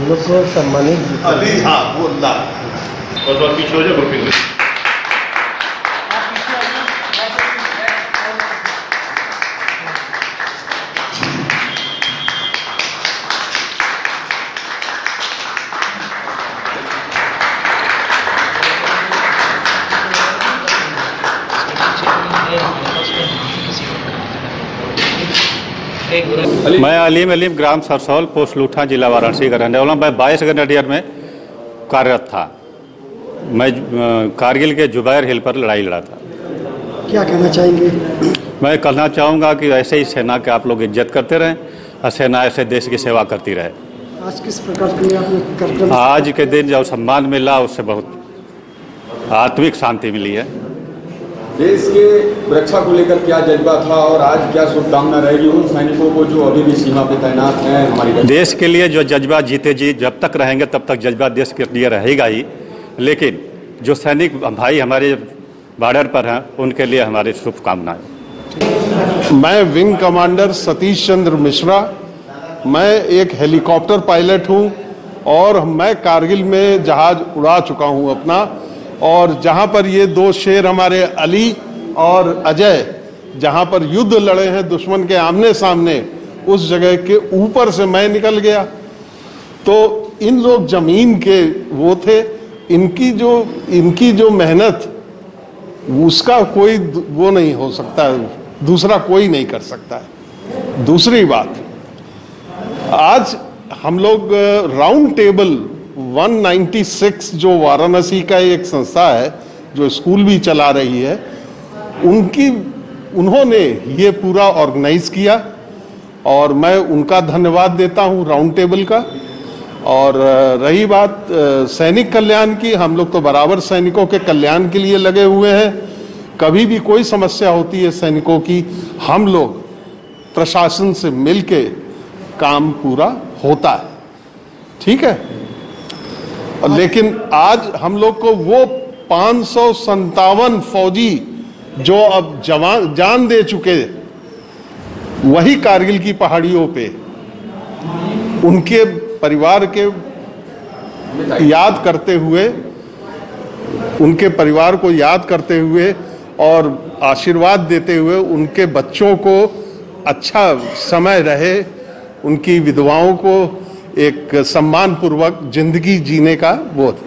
हम लोग को सम्मानित अली, हाँ वो अल्लाह और पीछे हो जाए ग्रुपिंग। मैं अलीम ग्राम सरसौल पोस्ट लूठा जिला वाराणसी का रहने वाला हूँ। मैं 22 ग्रेनेडियर में कार्यरत था। मैं कारगिल के जुबैर हिल पर लड़ाई लड़ा था। क्या कहना चाहेंगे? मैं कहना चाहूँगा कि ऐसे ही सेना के आप लोग इज्जत करते रहें और सेना ऐसे देश की सेवा करती रहे। आज किस प्रकार के आपने कार्यक्रम? आज के दिन जो सम्मान मिला उससे बहुत आत्मिक शांति मिली है। देश के रक्षा को लेकर क्या जज्बा था और आज क्या शुभकामना रहेगी उन सैनिकों को जो अभी भी सीमा पे तैनात हैं? हमारी देश के लिए जो जज्बा जीते जी जब तक रहेंगे तब तक जज्बा देश के लिए रहेगा ही, लेकिन जो सैनिक भाई हमारे बॉर्डर पर हैं उनके लिए हमारी शुभकामनाएं। मैं विंग कमांडर सतीश चंद्र मिश्रा, मैं एक हेलीकॉप्टर पायलट हूं और मैं कारगिल में जहाज उड़ा चुका हूं अपना। और जहां पर ये दो शेर हमारे अली और अजय जहां पर युद्ध लड़े हैं दुश्मन के आमने सामने, उस जगह के ऊपर से मैं निकल गया। तो इन लोग जमीन के वो थे, इनकी जो मेहनत उसका कोई वो नहीं हो सकता, दूसरा कोई नहीं कर सकता है। दूसरी बात, आज हम लोग राउंड टेबल 196 जो वाराणसी का एक संस्था है जो स्कूल भी चला रही है, उन्होंने ये पूरा ऑर्गेनाइज किया और मैं उनका धन्यवाद देता हूं राउंड टेबल का। और रही बात सैनिक कल्याण की, हम लोग तो बराबर सैनिकों के कल्याण के लिए लगे हुए हैं। कभी भी कोई समस्या होती है सैनिकों की, हम लोग प्रशासन से मिलके काम पूरा होता है, ठीक है। लेकिन आज हम लोग को वो 557 फौजी जो अब जान दे चुके, वही कारगिल की पहाड़ियों पे उनके परिवार के याद करते हुए, उनके परिवार को याद करते हुए और आशीर्वाद देते हुए उनके बच्चों को अच्छा समय रहे, उनकी विधवाओं को एक सम्मान पूर्वक जिंदगी जीने का वो